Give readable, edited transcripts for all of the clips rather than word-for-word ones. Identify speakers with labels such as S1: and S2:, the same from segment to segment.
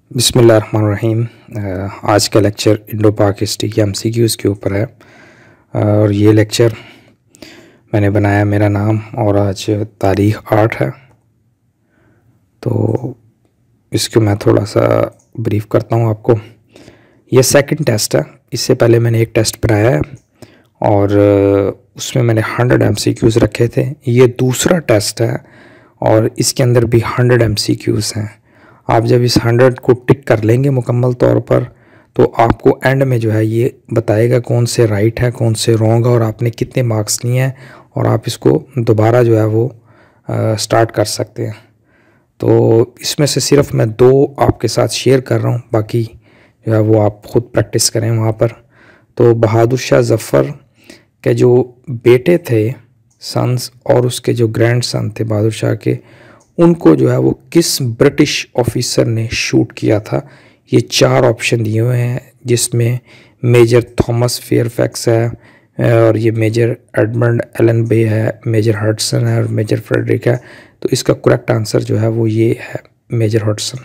S1: बिस्मिल्लाहिर्रहमानिर्रहीम। आज का लेक्चर इंडो पाक हिस्ट्री के एमसीक्यूज़ के ऊपर है और ये लेक्चर मैंने बनाया, मेरा नाम, और आज तारीख़ 8 है। तो इसको मैं थोड़ा सा ब्रीफ करता हूँ आपको। ये सेकंड टेस्ट है। इससे पहले मैंने एक टेस्ट बनाया है और उसमें मैंने 100 एमसीक्यूज़ रखे थे। ये दूसरा टेस्ट है और इसके अंदर भी 100 एमसीक्यूज़ हैं। आप जब इस 100 को टिक कर लेंगे मुकम्मल तौर पर, तो आपको एंड में जो है ये बताएगा कौन से राइट है, कौन से रॉन्ग है और आपने कितने मार्क्स लिए हैं, और आप इसको दोबारा जो है वो स्टार्ट कर सकते हैं। तो इसमें से सिर्फ मैं 2 आपके साथ शेयर कर रहा हूँ, बाकी जो है वो आप ख़ुद प्रैक्टिस करें वहाँ पर। तो बहादुर शाह ज़फ़र के जो बेटे थे, सन्स, और उसके जो ग्रैंड सन थे बहादुर शाह के, उनको जो है वो किस ब्रिटिश ऑफिसर ने शूट किया था। ये 4 ऑप्शन दिए हुए हैं, जिसमें मेजर थॉमस फेयरफैक्स है, और ये मेजर एडमंड एलन बे है, मेजर हडसन है और मेजर फ्रेडरिक है। तो इसका करेक्ट आंसर जो है वो ये है, मेजर हडसन।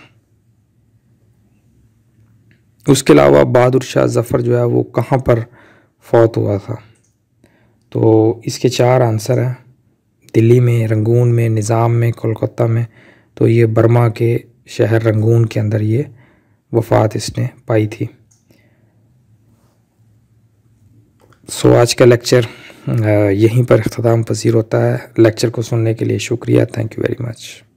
S1: उसके अलावा बहादुर शाह ज़फ़र जो है वो कहाँ पर फौत हुआ था। तो इसके 4 आंसर हैं, दिल्ली में, रंगून में, निज़ाम में, कोलकाता में। तो ये बर्मा के शहर रंगून के अंदर ये वफ़ात इसने पाई थी। सो आज का लेक्चर यहीं पर इख्तिताम पसीर होता है। लेक्चर को सुनने के लिए शुक्रिया। Thank you very much.